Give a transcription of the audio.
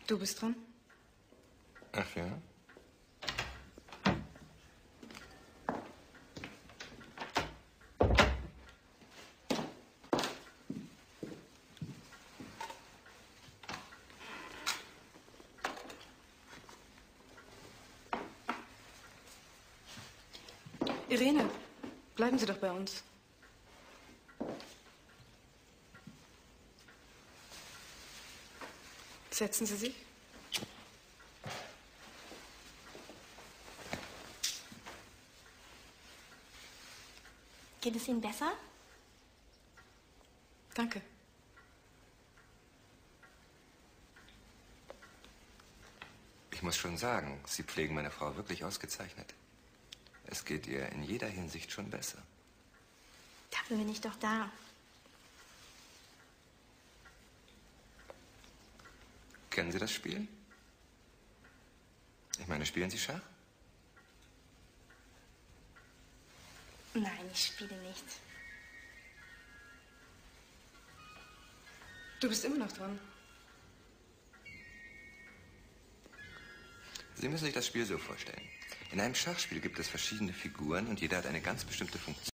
Du bist dran. Ach ja? Irene, bleiben Sie doch bei uns. Setzen Sie sich. Geht es Ihnen besser? Danke. Ich muss schon sagen, Sie pflegen meine Frau wirklich ausgezeichnet. Es geht ihr in jeder Hinsicht schon besser. Dafür bin ich doch da. Kennen Sie das Spiel? Ich meine, spielen Sie Schach? Nein, ich spiele nicht. Du bist immer noch dran. Sie müssen sich das Spiel so vorstellen. In einem Schachspiel gibt es verschiedene Figuren und jeder hat eine ganz bestimmte Funktion.